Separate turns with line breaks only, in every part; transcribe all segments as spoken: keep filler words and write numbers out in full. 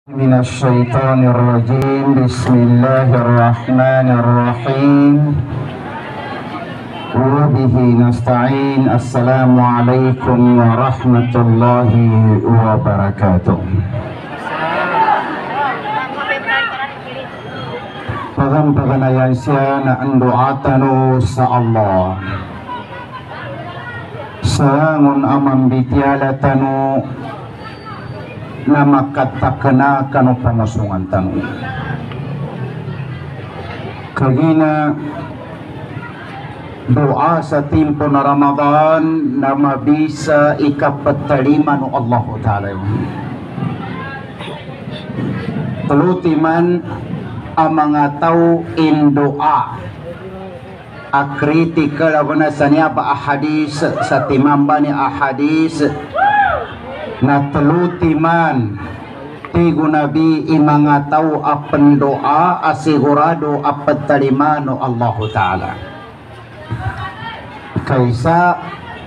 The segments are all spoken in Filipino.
من الشيطان الرجيم بسم الله الرحمن الرحيم وبه نستعين السلام عليكم ورحمة الله وبركاته. Pagan-paganayan siya na ang doatano sa Allah sangun amang bityala tanu na makatakana kanu pangasungan tanu kagina doa sa timpo na Ramadan na mabisa ikapatalima no Allah Ta'ala tuluti man ang mga tao in doa akritikal abana sanya ba ahadis sa timamba ni ahadis na teluti man tigo nabi imanga tau apen doa asigurado apat talima no Allah Ta'ala kaisa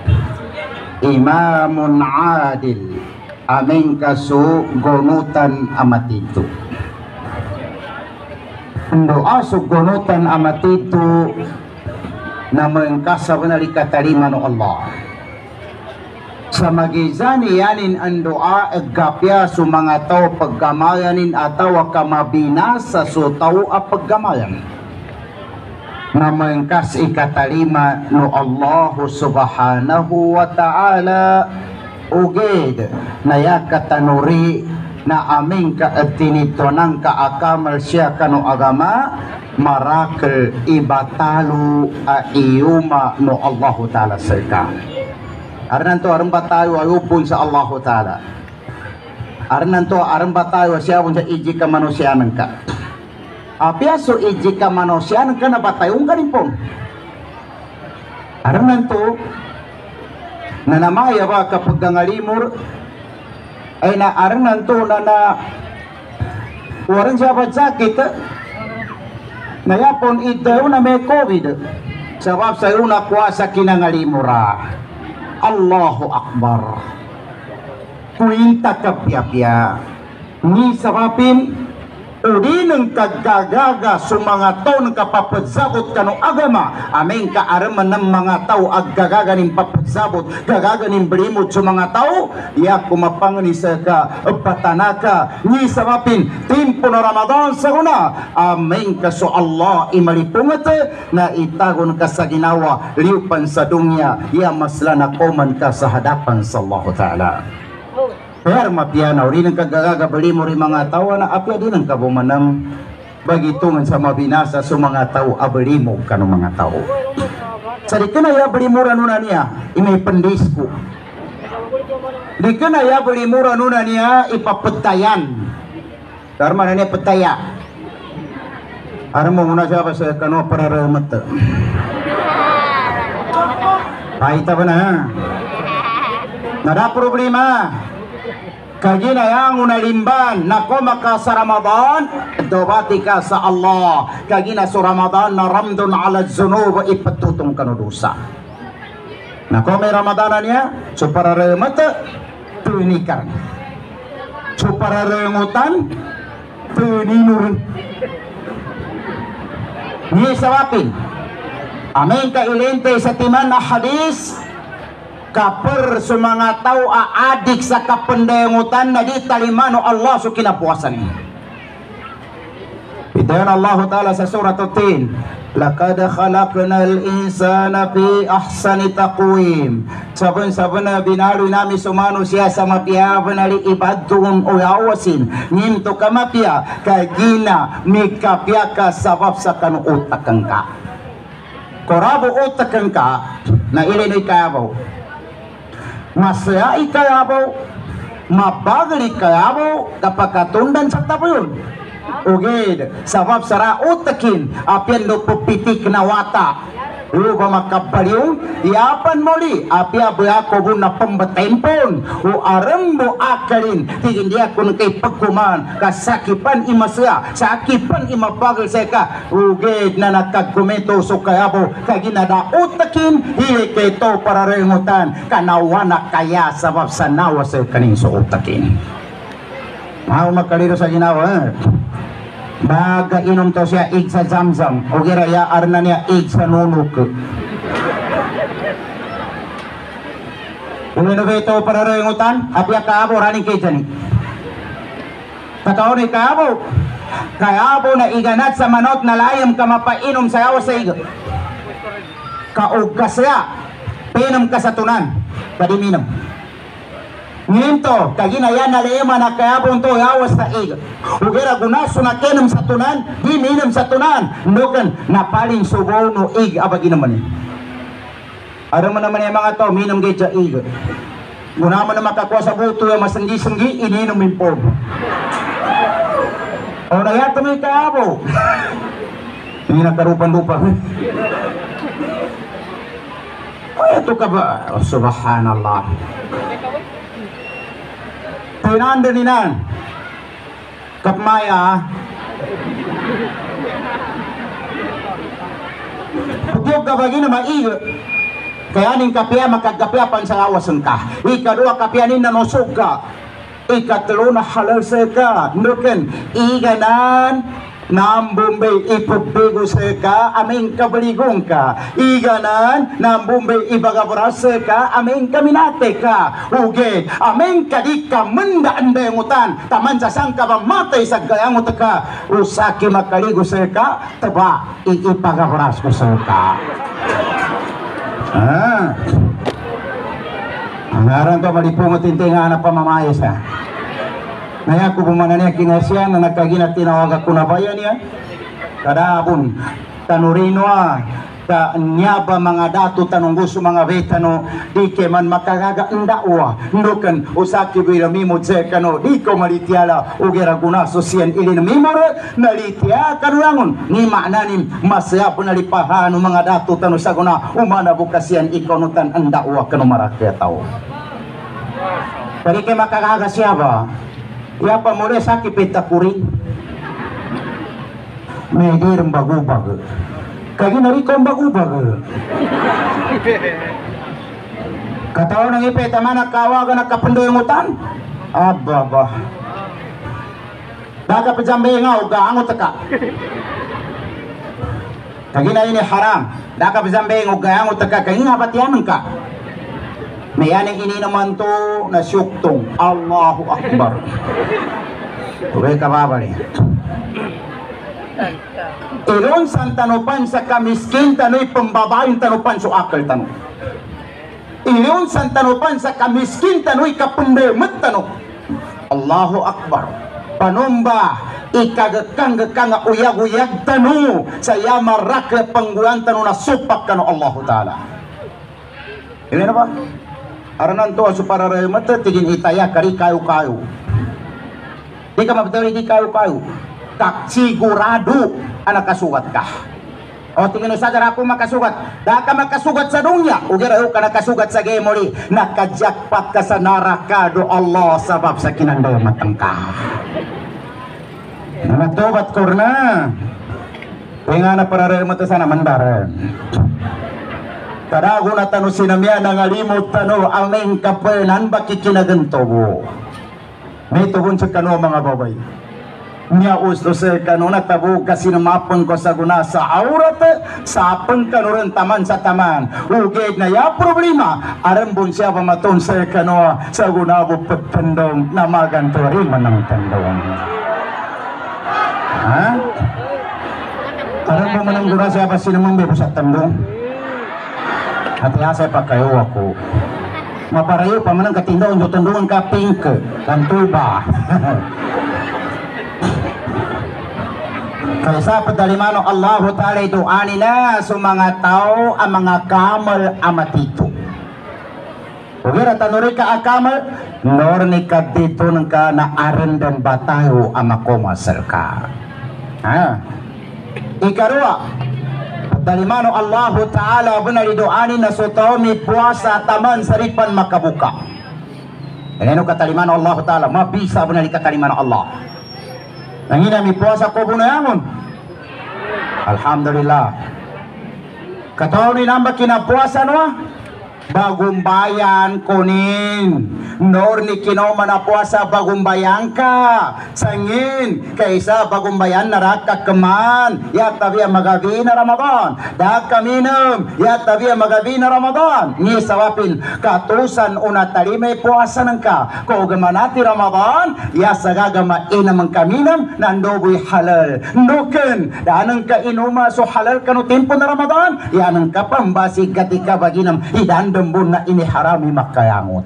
imamun adil aming kasu gonutan amat itu doa su gonutan amat itu na mengkasa benar ikatarima no Allah sa magizani yanin ang doa agapya su mga tao paggamayanin ataw kamabinasa su tao a paggamayan na mengkas ikatarima no Allah subhanahu wa ta'ala ugid na yakatanuri na aming kaatinito ng kaakamal siya kano agama marakil ibatalu a iyuma no Allah Ta'ala serka arnan to aramba tayo ayupon sa Allah Ta'ala arnan to aramba tayo siya pun sa iji ka manusianan ka apya so iji ka manusianan ka na batayong ka rin po arnan to nanamaya ba kapag nangalimur ay na arnan to na na waran siya pa sakit nayapon ito na may COVID sabab sa una kuasa kinangalimura Allahu Akbar kuinta kapya-pya ni sabapin udi ng kagagaga sa mga tao ng kapapadsabot kanong agama aming kaaraman ng mga tao aggagaga ng papadsabot gagaga ng berimod sa mga tao ya kumapang ni sa ka patanaka ni sabapin timpo na Ramadan sa una aming kaso Allah imalipungat na itagon ka sa ginawa liupan sa dunya ya masla na koman ka sa hadapan sa Allah Ta'ala pero mapianaw rin ang kagagabali mo rin mga tao na apya din ang kabumanam bagitungan sa mabinasa sa mga tao abali mo ka ng mga tao sa di ka na yabali mo ranuna niya imay pandispo di ka na yabali mo ranuna niya ipapatayan karma na niya pataya aram mo muna siya pa sa kano para ramat paita ba na nada problema kagina yang unalimban nako maka sa Ramadan dobati ka sa Allah kagina sa Ramadan na ramdun ala zunub ipatutong kanudusa nako may Ramadanan niya so para remata tunikan so para remutan tuninurun ni sawapin amin ka ilente sa timan na hadis kaper sa mga tao aadik sa kapandayangutan na di talimano Allah so kinapuasan niya. Bitayan Allah Ta'ala sa surat At-Tin laqad khalaqnal insana fi ahsani taqwim sabon-sabon na binalo namin sumano siya sa mapiyaban na ibadun o yawasin nimto ka mapya kagina mikapya ka sabab sa kanuutakang ka korabo utakang ka na ilinoy kayabaw masaya ikayabaw mabagli kayabaw kapakatundan sa tapuyon ugid sabab sara utakin apian do pupitik na wata Uba makabaliw, iapan muli, apia buya ko na pambatempon, o aram mo akalin, tigin dia kun kay pagkuman, kasakipan imasya, sakipan imapagal sa ka, ugid na nakagkumento so kayabo, kaginada utakin, hili kay to para rengutan, kanawana kaya sabab sa nawa sa kaning so utakin. Ako makaliro sa ginawa. Eh. Baga inom to siya ig sa zamzam. O giraya arna niya ig sa nunuk. Kung ito para rin utan, apya kaabo raning kay dyan. Kataon ni kaabo. Kaabo na iganat sa manot na layam ka mapainom sa awas sa iga. Kaog ka siya. Pinom ka sa tunan. Padiminam. Nginto, kaginaya na lema na kaabon to awas sa iga. Ugera gunaso na kenom sa tunan, di minum sa tunan. Nukan, napaling subaw no ig abagi naman. Aram mo naman yung mga to, minum gay sa iga. Guna mo na makakuha sa buto yung masanggi-sanggi, ininom yung pob. O nayata may kaabo. Hindi nagkarupan-lupa. O ito ka ba? Oh, subhanallah. Pinanda ni nan. Kapmaya. Pagkog ka bagay na maiga. Kaya ning kapya makagapya pang sa awasan ka. Ikadua kapya nin nanusog ka. Ikatlo na halal sa ka. Nuken, iganan ng Bombay ipagbigo sa ka, aming kabaligong ka. Iganan ng Bombay ibagabras sa ka, aming kaminate ka. Uge, aming kadik ka manda-anda yung utan. Taman sa sang ka mamatay sa gayangot ka. Usaki makaligo sa ka, taba, iipagabras ko sa ka. Ah. Ang aran to malipungot tintinga na pamamayas ha. Naya ko pumana niya kinasya na nagkagina tinawag ako na bayan niya. Kadabon tanurino ah. Ka nyaba mga dato tanong gusto mga betano di ke man makagaga ndawa nukan usaki bila mimod sa kano di ko malitiala ugera guna sosian ilin mimore nalitia kanulangon ni maknanim masaya po nalipahan mga dato tanong sa guna umana bukasian ikonutan ndawa kano marakya tao. Pari ke makagaga siya ba? Ya pa mure sakit petakurin. Medir bagu-bagu. Kagi nari kong bagu-bagu. Katawa ng ipeta man nakawagan nakapendo yung utan. Aba ba. Daga pajambe nga uga angot ka. Kagi na ini haram. Daga pajambe nga uga angot ka. Kagi nga batiyanan ka. May aning ini naman to na syuktong. Allahu Akbar. Uwe ka babali. Iron san tanupan sa kamiskin tanoy pambabaing tanupan so akal tano. Iron san tanupan sa kamiskin tanoy kapundemot tano. Allahu Akbar. Panomba ikagakang-gakang uyag-uyag tano sa yamarak pangguan tano na supak kano Allah Ta'ala. Ini na ba? Aranan to aso para rin mata tigin itaya kari kayo-kayo. Di ka mabitaw di kayo-kayo. Kak sigurado anak kasugat ka. O tingin saja ako makasugat. Da ka makasugat sa dunya. Ugira ka nakasugat sa gemoli. Nakajakpat ka sa narakado Allah sabab sa kinandaw matangka. Natobat ko na. Kaya na para rin mata sana mandaran. Kadago na tano sinamya nangalimot tano aming kapenan bakit kinaganto mo. May tubon sa kano mga babay. Nya usto sa kano na tabo kasi namapon ko sa guna sa aurat sa apon kano rin taman sa taman. Uged na ya problema. Arambon siya pamaton sa kano sa guna mo pagtandong na maganto rin manang tandong. Ha? Arambon manang guna siya pa sinamang bebo sa tandong. Hati-hati pa kayo ako. Maparayo pa manang katindong jutundungan ka pink kantuba. Kaysa padalimano Allah Ta'ala doani na sa mga tao ang mga kamal amatito. Ugira tanuri ka akamal nor ni ka dito ng ka na arendan batayo ang makomasal ka. Ha? Ikarua dalimano Allah Ta'ala benar doani na sutaw ni puasa taman saripan makabuka. Ano katalimano Allah Ta'ala mabisa benar katalimano Allah. Nangina mi puasa ko bunayangon. Alhamdulillah. Kataw ni namba kinapuasa no. Bagong bayan kunin. Nor ni kinoma na puasa bagong bayan ka. Sangin kaysa bagong bayan narakak keman. Ya tabiya magabi na Ramadan. Dak kaminum. Ya tabiya magabi na Ramadan. Ni sawapin katusan una talimay puasa nang ka. Kung gamanati Ramadan. Ya sagagama inamang kaminum. Nandoboy halal. Nuken. Danang ka inuma so halal kanu tempo na Ramadan. Yanang kapambasi katika baginam. Idandam bun na ini harami makayangot.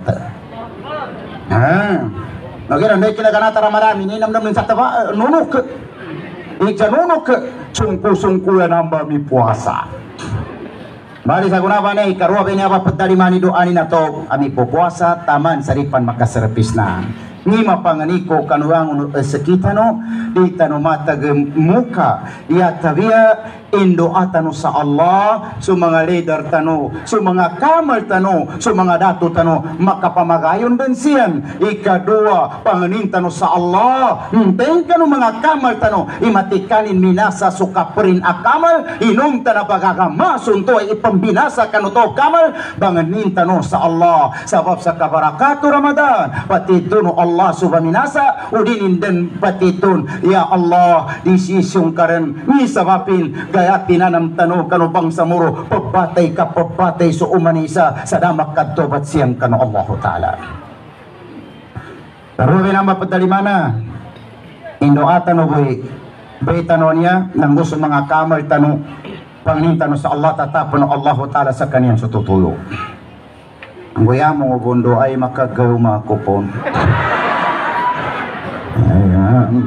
Ah, nagira ndai kila ganata Ramadan ini nam nam sa taba nunuk. Ija nunuk sungku-sungku ya namba mi puasa. Bali sa guna bane karua bini apa pedali mani doa ni nato ami po puasa taman saripan makaserpis na. Ni mapanganiko kanuang sekita no di tanu mata muka ya tabia indo atanu sa Allah su mga leader tanu su mga kamal tanu su mga datu tanu makapamagayon din siyan ikadua panganin tanu sa Allah hinteng kanu mga kamal tanu imatikanin minasa su kaperin akamal inong tana pagagama sunto ay ipambinasa kanu to kamal banganin tanu sa Allah sabab sa kabarakatu Ramadan pati duno Allah subaminasa udinin dan patitun ya Allah disisyong karen ni sabapin gaya tinanam tano kanu bangsa muro pagbatay ka pagbatay so umanisa sa damak kadtobat siyang kanu Allah Ta'ala. Pero binama padalimana indo atano boy bay tano niya nang gusto mga kamal tano pangnin tano sa Allah tatapon Allah Ta'ala sa kaniyang sututuyo. Ang guya mo gundo ay makagaw makupon. Ayan.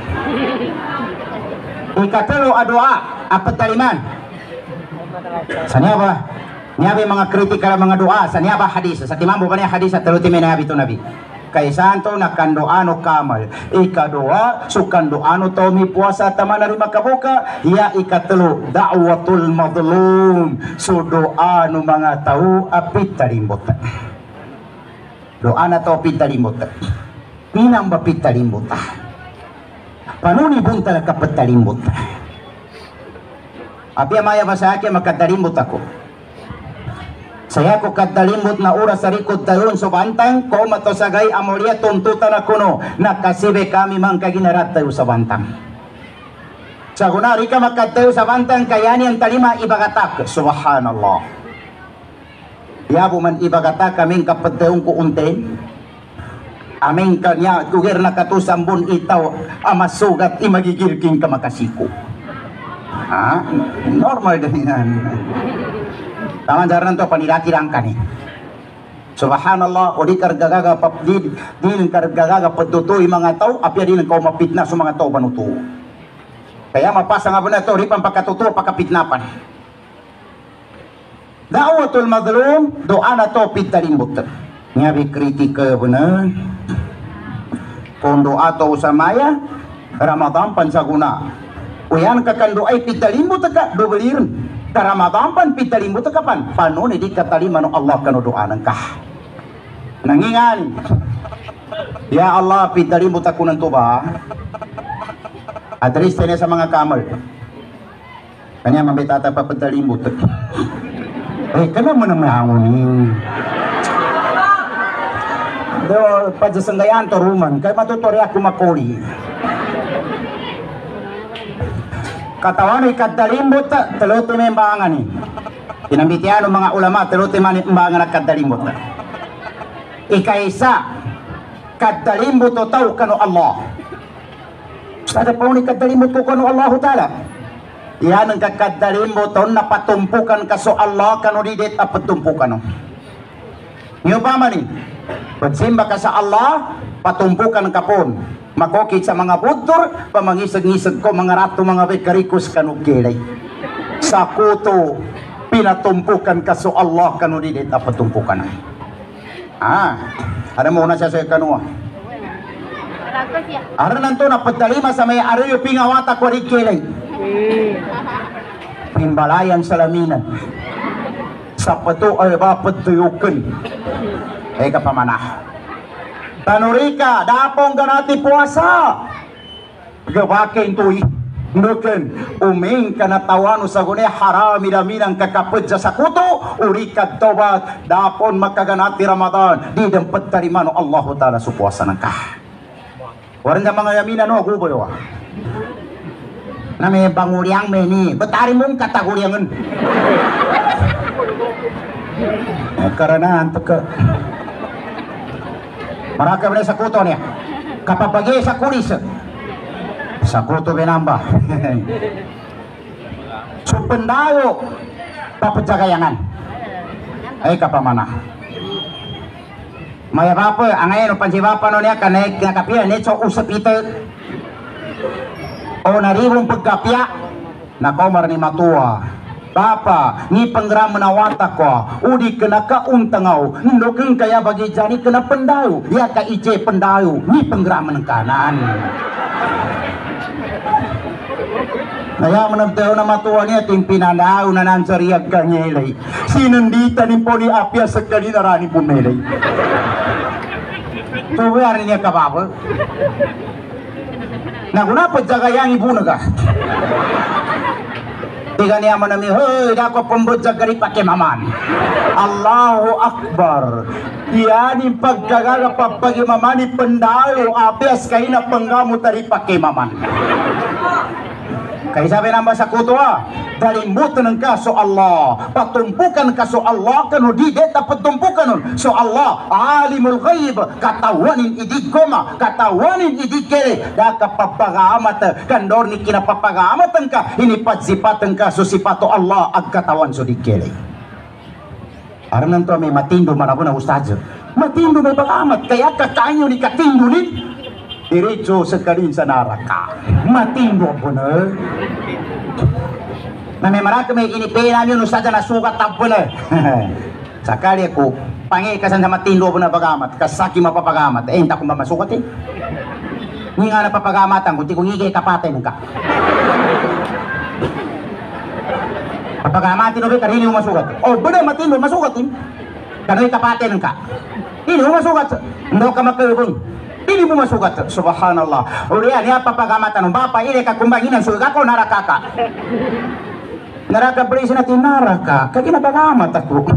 Ikatalo adua apat taliman. Sanya ba? Niya ba mga kritikal mga doa? Sanya ba hadis? Sa timambo ba niya hadis at taluti may nabi to nabi? Kay santo nakandoano kamal. Ikadoa sukandoano to mi puasa taman na rin makabuka. Ya ikatalo da'watul madlum. So doa no mga tao apit talimot. Doa na to apit talimot. Pinang bapit talimot. Panuni bunta na kapat talimot. Api maya ba sa akin magkatalimot ako. Saya ko katalimot na oras sa rikod tayon so bantang ko matosagay amoria tuntutan ako no nakasibe kami mang kaginarat tayo sa bantang. Sa gunari ka magkatayo sa bantang kayani ang talima ibagatak. Subhanallah. Yabo man ibagatak kaming kapatayong kuuntin. Aming kanya kugir na katusambon itaw amasugat imagigirking ka makasiko. Ha? Normal din yan. Taman jaran to panilaki lang kani. Subhanallah, o di kargagaga papdid, di ng kargagaga padutoy mga tao, apya din ng kaumapit na sa mga tao banuto. Kaya mapasa nga po na ito, ripang pagkatuto, pagkapitnapan. Da'watul madlum, doa na to pitalimbot. Ngabi kritika po na. Kung doa to sa maya, Ramadan pansaguna. Uyan kakando ay pitalimbot ka, dobelirin. Ramadan pan pitalimbot ka pan. Paano ni di katalima no Allah kano doanan ka. Nangingan. Ya Allah pitalimbot ako ng tuba. Address tayo sa mga kamal. Kanya mabitata pa pitalimbot. Eh kana mo nang mahangunin. Do pajasanggayan to ruman kay matutori ako makoli. Katawan ay kadalimbot teluti may imbangan ni. Pinambitian ng mga ulama teluti may imbangan na kadalimbot. Ikaisa kadalimbot o tao kano Allah. Sada po ni kadalimbot ko kano Allah Ta'ala. Yan ang kakadalimbot o napatumpukan ka so Allah kano didit at patumpukan o. Ngayon pa man ni. Pagsimba ka sa Allah patumpukan ka po. Makokit sa mga budtor, pamangisag-ngisag ko mga rato mga bekarikos kanukilay. Sa kuto, pinatumpukan ka so Allah kanunidit at patumpukan na. Ah, ada muna siya sa kanua. Ara nanto na padalima sa may arayo pingawata ko rikilay. Pimbalayan sa laminan. Sa pato ay bapat tuyukan. Eh kapamanah. Tanurika, dapong ganati puasa. Gawakin tuy. Nuken uming kanatawan sa gune harami daminang kakapud sa sakuto uri kadtobat dapon makaganati Ramadan di dapat tarimano Allah Ta'ala supuasa nang ka waran sa mga yaminan no kubo yo na may banguliang may ni betari mong kataguliangan karena antuk maraka bela sakuto niya kapapagi sa kulis sakuto benamba supendayo papejagayangan ay kapamana maya bapa angay no panjibapa no niya kanay kapia ne so usap ito o naribong pagkapya nakaw marani matua Bapa, ni penggeram menawata ko, udi kena kauntangaw, ndoking kaya bagi jani kena pendayu, ya ka ije pendayu, ni penggeram menengkanan. Kaya menabdaw na matuwa niya, timpinanaw na nansariag ka nyelay. Sinundita ni po ni apya sekali narani po melay. So, wala niya kababa. Naguna pa jagayang ibu naga. Tiga niya manami, hey, dako pembojag kari pakai maman. Allahu Akbar. Yan yung pagkagaga papagi mamani pendayo, apias kayo na penggamu tari pakai maman. Kaya sabi namba sa kutwa, dalimbutan ng kaso Allah, patumpukan kaso Allah, kanu di deta patumpukan nun. So Allah, alimul ghaib, katawanin idig koma, katawanin idig kere, da kapapagamat, kandor ni kinapapagaamatan ka, inipatsipatan ka, so sipato Allah, ag katawan so di kere. Aram nanto may matindo manabo na ustadyo, matindo may pagamat, kaya kakainyo ni katindo ni, diretso sekalin sa naraka matindo po na na may maraka may inipay namin no sadya nasukat tapo na sakali ako pangi kasan sa matindo po na pagamat kasaki mapapagamat eh hindi ko mamasukat eh hindi nga napapagamatan kundi kung higay kapatay ng ka papagamatin no ba karini mo masukat o ba na matindo masukat eh kano'y kapatay ng ka hindi mo masukat hindi ka makalubong ini mo masugat subhanallah uriya niya papagamatan ng bapa ini kakumbangin ang suga ko naraka ka naraka berisi natin naraka kaya napagamat ako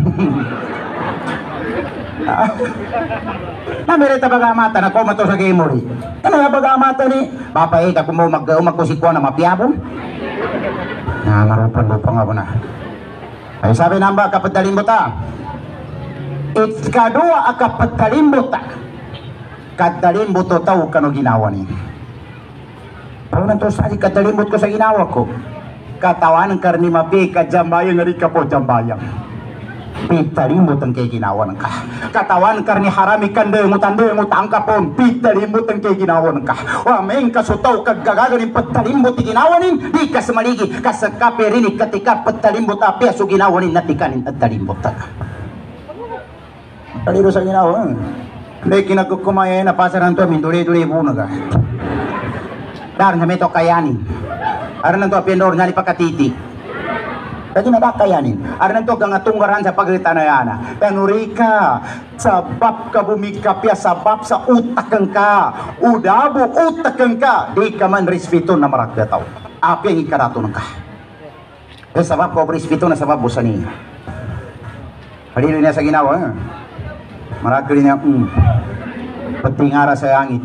na merita pagamatan ako mato sa gamori ano yung pagamatan ni bapa eh kakumbaw magkusikwa na mapiyabon na marupan-lupan nga po na ay sabi namba kapatalimbota it's kadua kapatalimbota kadalimbot to tao kano ginawa ni. Pero nanto sa kadalimbot ko sa ginawa ko. Katawan ng karni mapi kajambayang ngari ka po jambayang. Pitalimbot ang kay ginawa ng ka. Katawan karni harami kande mo tande mo tangka pon pitalimbot ang kay ginawa ng ka. Wa meng kasutaw kaggaganin patalimbot ti ginawa nin di ka maligi kasakaperin katika patalimbot api aso ginawa nin natikanin at talimbot. Taliro sa ginawa. Hindi kinakukumaya na pasaran to minduli-duli po naga daran kami to kayanin aran nanto apendor nyali pakatiti tadi na kayanin aran nanto kang atunggaran sa pagritan na yana tanurika sabab ka bumikapya sabab sa utak kang ka udabo utak kang ka di ka man respeto na maragdataw api ang ikarato ng ka eh sabab ko respeto na sabab busa niya halilo niya sa ginawa eh marakali niya um, patingara sa angit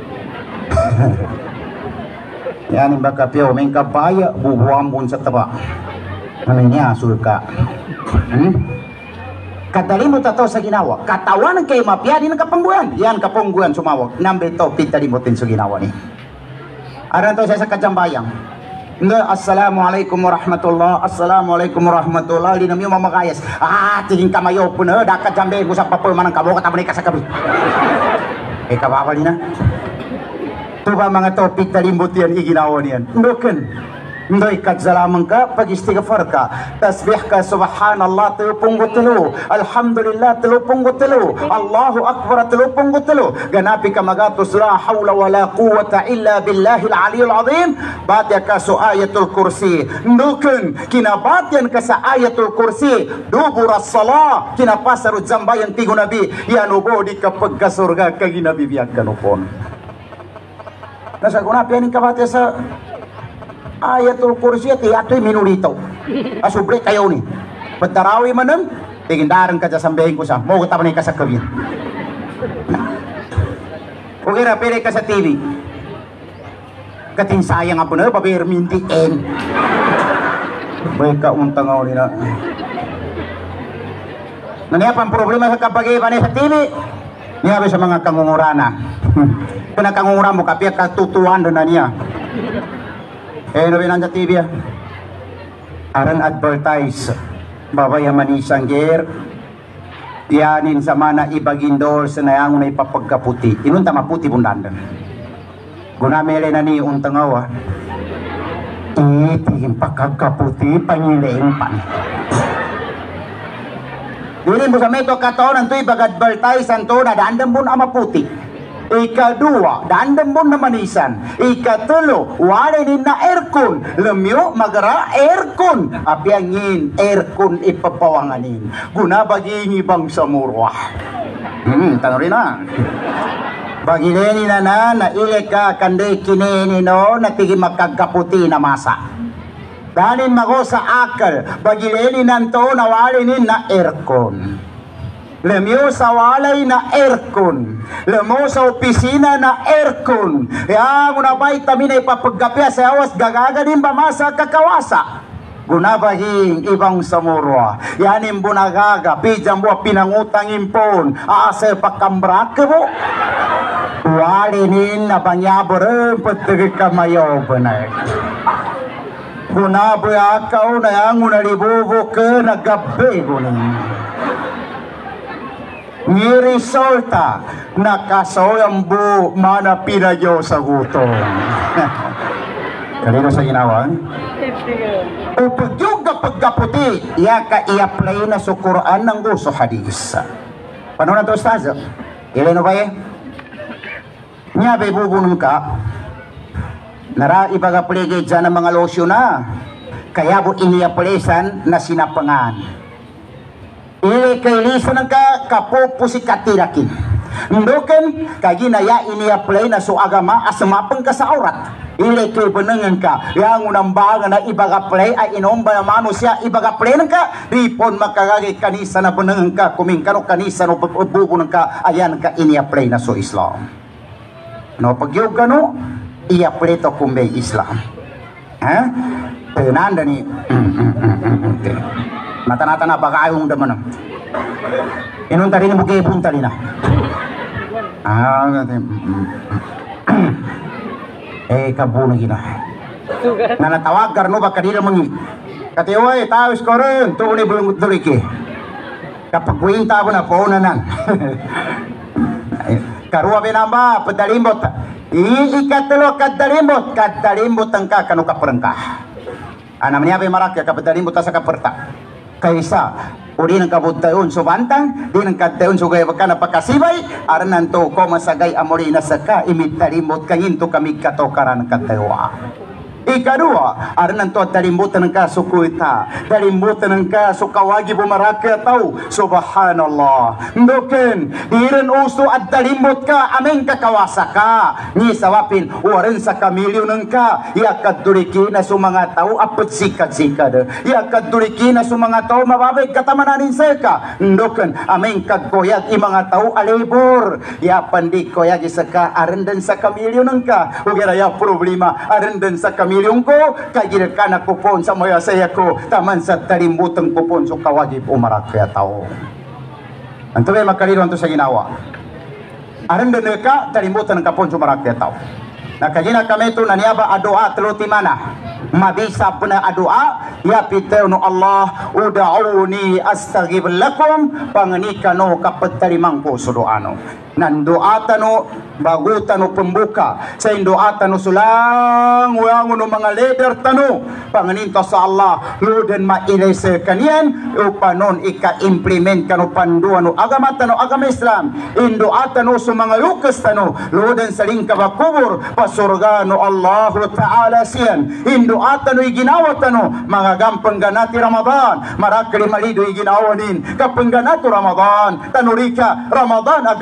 yan yung baka piyo may kabaya bubuambon sa taba namin niya sulka hmm? kadalimot ato sa ginawa katawan kay mapya din ang kapangguan yan kapangguan sumawag nambe to pitalimutin sa ginawa ni aran to siya sa kajambayang nga assalamualaikum warahmatullah assalamualaikum warahmatullah di nami mamakayas ah tingin kamayo po na dakat jambe ko sa papel manang kabo katabani ka sa kabi eh kababali na tuba mga topik talimbut yan iginawa niyan ndoken ndoy katsalaman ka pag istighfar ka tasbih ka subhanallah telupung gutelo alhamdulillah telupung gutelo Allahu akbar telupung gutelo ganapi ka magatos la hawla wala quwata illa billahil aliyul azim batya ka so ayatul kursi nukun kinabatyan ka sa ayatul kursi dubur as-salah kinapasaro zambayan tigo nabi yanubo di kapag kasurga kaginabi biyak kanupon nasa kunapi yanin kabatya sa ayatul kursi ti atoy minulito. Asubre kayo ni. Pagtarawi manang tigindaran ka sa sambahin ko sa mo ko taman ka sa kabin. Okay ra pili ka sa T V. Kating sayang ako na babir minti en. Bay ka untang ako nila. Nangyapang problema sa kapag-iba sa T V. Niyabi sa mga kangungurana. Kung nakangungura mo kapya katutuan doon na niya. Eh, no binang sa T V ah. Aran advertise. Babaya manisang gir. Yanin sa mana ibagindor sa nayangon na ipapagkaputi. Inunta maputi bundandan. Gunamele na ni untangaw ah. Itigin pagkakaputi pangilein pan. Dili mo sa meto kataon ang tu'y bag-advertise ang to na daandam mo na maputi. Ikadua, daandam mo na manisan. Ikatulo, wala din na aircon. Lemyo, magara aircon. Apiangin, aircon ipapawanganin. Gunabaging ibang samurwa. Hmm, tanong rin na. Bagileni na na, na ile ka kanday kinini no, na tigi magkagkaputi na masa. Danin mago sa akal, bagileni nanto na walinin na aircon. Lemyo sa walay na aircon. Lemo sa opisina na aircon. Ya, muna ba itamin na ipapagkapya sa awas gagaganin ba masa kakawasa. Gunabahing ibang samurwa. Yanin bunagaga, pijam buwa pinangutang impon. Aasay pakambrak mo. Walinin na banyabaran patagay kamayaw banay. Kunaboy akaw na yang unalibubo ka nagabi gunin. Ni resulta nakasoyang bu mana pinayo sa gutom. Kalino sa ginawa? Upag yung kapag-kaputi, iya ka i-apply na sa Quran ng gusto hadis. Paano na to, Ustaz? Ilino ba eh? Nya bay bubunong ka. Nara ibagapligid dyan ng mga losyo na. Kaya po iniapalisan na sinapangan. Ili kailisan ng ka kapupusi katirakin. Ndoken kaginaya iniaplay na so agama asamapang ka sa aurat. Ili kay benengan ka. Yang unang baga na ibagaplay ay inomba na manusia ibagaplay ng ka. Ripon makagagi kanisa na benengan ka. Kuming kano kanisa no bubunong ka. Ayan ka iniaplay na so Islam. No pagyog kano iya preto kumbay Islam. Ha? Tenanda ni mata-nata na baka ayong daman. Inun tadi ni bukay punta rin na. Ah, eh kabuno gina. Na natawag karno baka dila mangi. Katiway tawis ko rin tuon ni bulong tuliki. Kapag kuwinta mo na po na nan. Karuwa binamba padalimbot. Ikatlo kadalimbot kadalimbot ang ka kanu kaperengka. Ana niya bay marak ya kadalimbot sa kaperta. Kaysa uri ng kabudtayon subantang di ng kadtayon sugay baka napakasibay aran nanto ko masagay amori na saka imitalimot kanginto kami katokaran kadtayoa. Ikadua, aran nanto dalimbutan ng kasukuita, dalimbutan ng kasukawagi bumaraka tao, subhanallah. Ndoken, diren uso at dalimbut ka, aming kakawasa ka. Ni sawapin, warin sa kamilyo ng ka, yakad duriki na sumanga tao, apet sikad-sikad. Yakad duriki na sumanga tao, mababay katamananin sa ka. Ndoken, aming kagkoyag imanga tao, alibor. Yapan di koyag isa ka, aran din sa kamilyo ng ka. Ugera ya problema, aran din sa kamilyo milyong ko, kagir ka na kupon sa moya saya ko, taman sa talimbutang kupon so kawagip umarak kaya tao. Anto may makalino anto sa ginawa. Aram din ka, talimbutang kapon so umarak kaya tao. Nakagina kami ito na niyaba adoa tuluti mana. Mabisa po na adoa, yapitew no Allah, uda'uni astaghib lakum, panganikano kapatalimang ko sudoano. Nandoata no bagutan no pembuka sa indoata no sulang wangon no mga leader tano panganinto sa Allah luden mailese kanian upanon ika-implement kano panduan no agama tano agama Islam indoata no sa mga lukas tano luden saling kabakubur pasurga no Allah Ta'ala siyan indoata no iginawa tano mga gampang ganati Ramadan marakali malido iginawa din kapang ganato Ramadan tanurika Ramadan agamana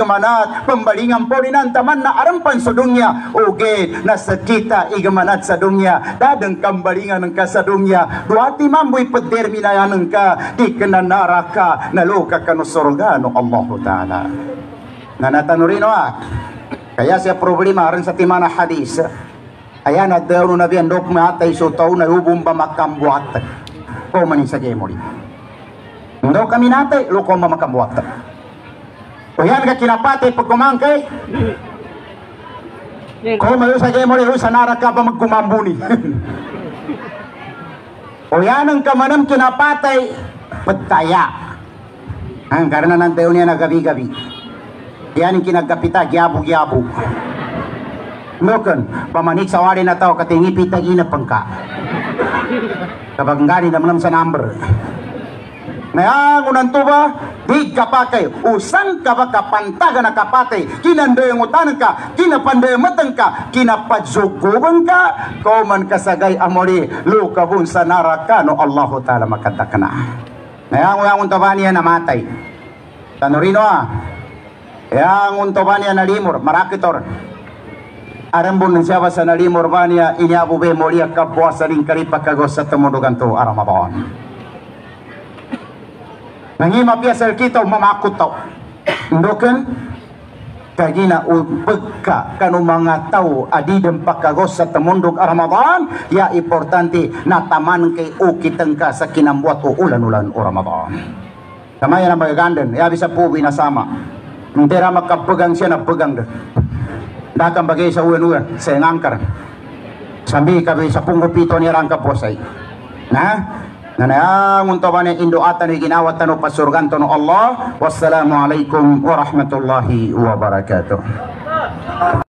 at pembalingan po rin ang taman na arampan sa dunya uge na sa kita igamanat sa dunya dadang kambalingan ng ka sa dunya duati mamboy paderminayan ng ka di ka na naraka naluka ka no surga no Allah Ta'ala na natanurino ah kaya siya problema rin sa timana hadis ayan at daw no nabi andok matay so tao na hubong ba makambuat ko manin sa gemori ndo kami natay loko ba makambuat o yan ka kinapatay pag kumangkay ko mayo sa gemori sa naraka ba magkumambuni o yan ang kamanam kinapatay pagtaya ang karena ng tayo niya na gabi-gabi yan ang kinagkapita gyabo-gyabo nukan pamanik sa wari na tao katingi pitagi na pangka kapag ngani naman sa number na unan to ba di kapakay usang ka ba kapantaga na kapatay kinanday ang utanan ka kinapanday matang ka kinapadzuguban ka koman kasagay amori lukabun sa naraka no Allah Ta'ala makadak na na ang unto ba niya namatay tanurino ah yang unto ba niya nalimor marakitor arambon ng siya ba sa nalimor ba niya inyabu be moliya kapuasa rin karipakagos sa tumudugan to aramabon nangima piyasal kita mamakot tao ndokan kagina upagka kanu mga tao adidem pakagos sa tamundog Ramadan ya importante na taman kay ukitang ka sa kinambuat o ulan-ulan o Ramadan kamaya na magagandan ya bisa po binasama hindi ra makapegang siya na pegang doon dakang bagay sa ulan-ulan sa ngangkar sambi kabi sa pungupito ni rangka posay na nanayang unto ba ni induatan ni ginawat no pasurgan to no Allah wassalamu alaikum warahmatullahi wabarakatuh.